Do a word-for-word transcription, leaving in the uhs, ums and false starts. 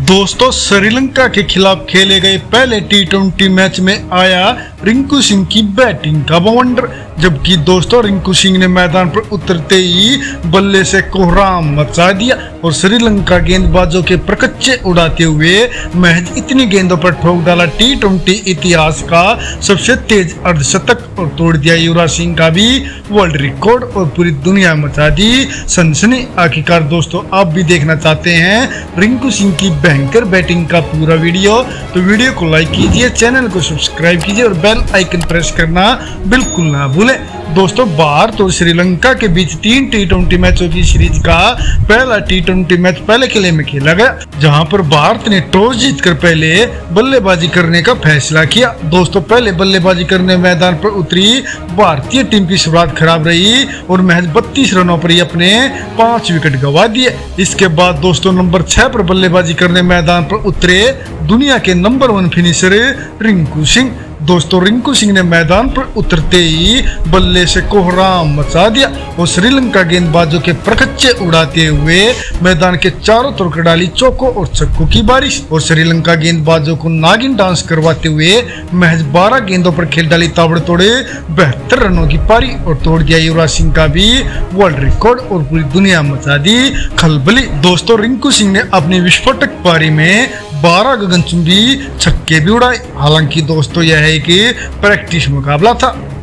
दोस्तों श्रीलंका के खिलाफ खेले गए पहले टी ट्वेंटी मैच में आया रिंकू सिंह की बैटिंग का बवंडर। जबकि दोस्तों रिंकू सिंह ने मैदान पर उतरते ही बल्ले से कोहराम मचा दिया और श्रीलंका गेंदबाजों के प्रकच्चे उड़ाते हुए महज इतनी गेंदों पर ठोक डाला टी ट्वेंटी इतिहास का सबसे तेज अर्धशतक और तोड़ दिया युवराज सिंह का भी वर्ल्ड रिकॉर्ड और पूरी दुनिया मचा दी सनसनी। आखिरकार दोस्तों आप भी देखना चाहते हैं रिंकू सिंह की भयंकर बैटिंग का पूरा वीडियो, तो वीडियो को लाइक कीजिए, चैनल को सब्सक्राइब कीजिए और बेल आइकन प्रेस करना बिल्कुल ना भूलें। दोस्तों भारत और श्रीलंका के बीच तीन टी ट्वेंटी मैचों की सीरीज का पहला टी ट्वेंटी मैच पहले किले में खेला गया, जहां पर भारत ने टॉस जीतकर पहले बल्लेबाजी करने का फैसला किया। दोस्तों पहले बल्लेबाजी करने मैदान पर उतरी भारतीय टीम की शुरुआत खराब रही और महज बत्तीस रनों पर ही अपने पांच विकेट गंवा दिए। इसके बाद दोस्तों नंबर छह पर बल्लेबाजी करने मैदान पर उतरे दुनिया के number one finisher Rinku Singh. दोस्तों रिंकू सिंह ने मैदान पर उतरते ही बल्ले से कोहराम मचा दिया और श्रीलंका गेंदबाजों के प्रकच्चे उड़ाते हुए मैदान के चारों तरफ डाली चौकों और छक्कों की बारिश और श्रीलंका गेंदबाजों को नागिन डांस करवाते हुए महज बारह गेंदों पर खेल डाली ताबड़तोड़े बहत्तर रनों की पारी और तोड़ दिया युवराज सिंह का भी वर्ल्ड रिकॉर्ड और पूरी दुनिया मचा दी खलबली। दोस्तों रिंकू सिंह ने अपनी विस्फोटक पारी में बारह गगनचुंबी छक्के भी उड़ाए। हालांकि दोस्तों यह है कि प्रैक्टिस मुकाबला था।